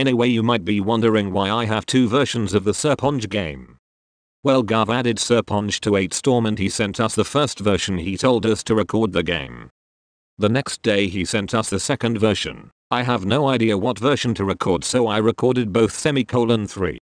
Anyway, you might be wondering why I have two versions of the Serponge game. Well, Gav added Serponge to 8 Storm and he sent us the first version. He told us to record the game. The next day he sent us the second version. I have no idea what version to record, so I recorded both. 3